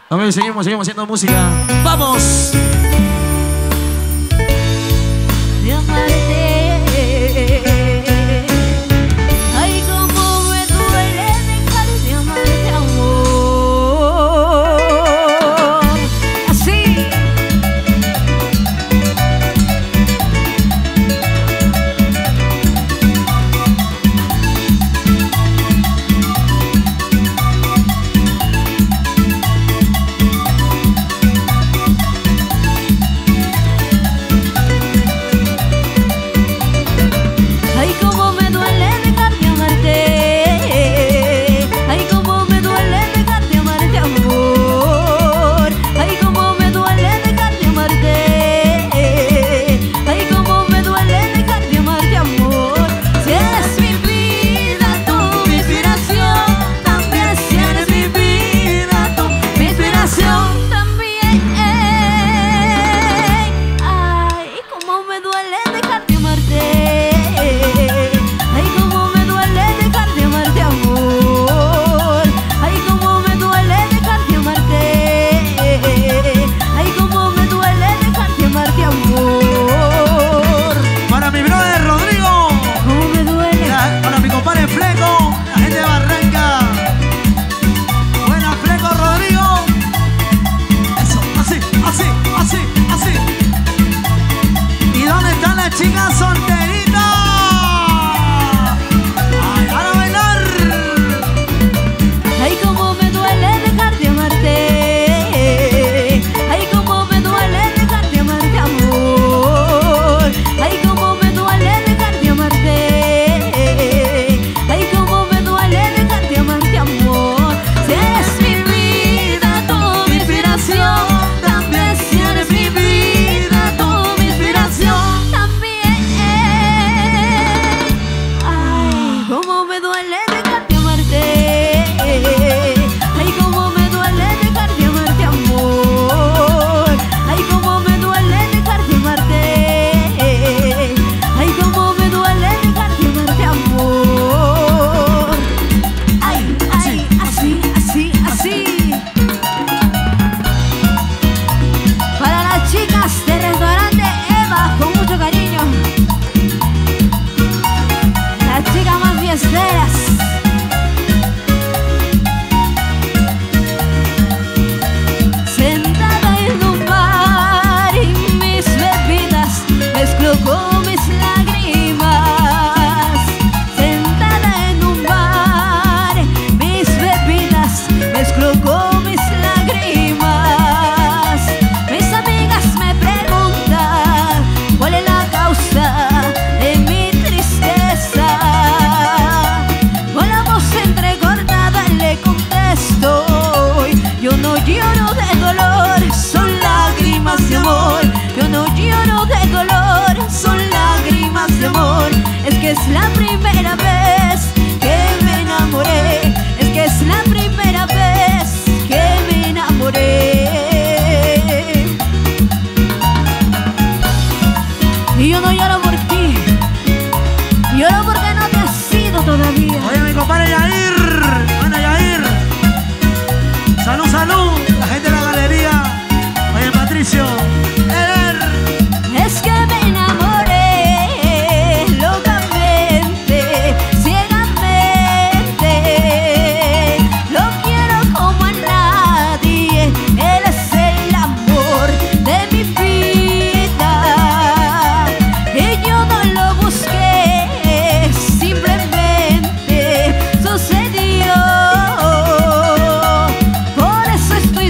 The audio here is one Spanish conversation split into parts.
A ver, seguimos haciendo música. ¡Vamos! De amarte, ay, cómo me duele dejar de amarte, amor. Así. Chicas solteritas, ay, a bailar. Ay, cómo me duele dejar de amarte. Ay, cómo me duele dejar de amarte, amor. Ay, cómo me duele dejar de amarte. Ay, cómo me duele dejar de amarte, amor. Si eres mi vida, tú mi inspiración. También si eres mi vida, tú mi inspiración. Cómo me duele dejar de amarte. Ay, cómo me duele dejar de amarte, amor. Ay, cómo me duele dejar de amarte. Ay, cómo me duele dejar de amarte, amor. Ay, ay, así, así, así. Para las chicas del restaurante Eva, con mucho cariño. Las chicas más fiesteras. Sentada en un bar y mis bebidas mezclo con mis lágrimas. Sentada en un bar, mis bebidas mezclo con mis lágrimas. Mis amigas me preguntan cuál es la causa de mi tristeza. Con la voz entrecortada le contesto: yo no lloro de dolor, son lágrimas de amor. Yo no lloro de dolor, son lágrimas de amor. Es que es la primera vez que me enamoré. Es que es la primera vez que me enamoré. Y yo no lloro por ti, lloro porque no te has ido todavía. Oye, mi compadre Yair, bueno, Yair, salud, salud, la gente de la galería. Oye, Patricio, Es que me enamoré locamente, ciegamente. Lo quiero como a nadie. Él es el amor de mi vida. Y yo no lo busqué, simplemente sucedió. Por eso estoy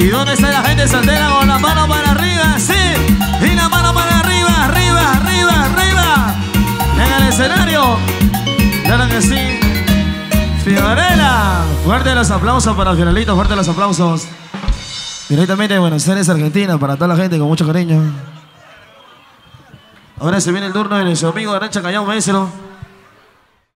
¿Y dónde está la gente soltera con la mano para arriba? Sí, y la mano para arriba, arriba, arriba, arriba. En el escenario, claro que sí. Fiorella, fuerte los aplausos para Fiorellito, fuerte los aplausos. Directamente de Buenos Aires, Argentina, para toda la gente con mucho cariño. Ahora se viene el turno de nuestro amigo Arancha Callao, maestro.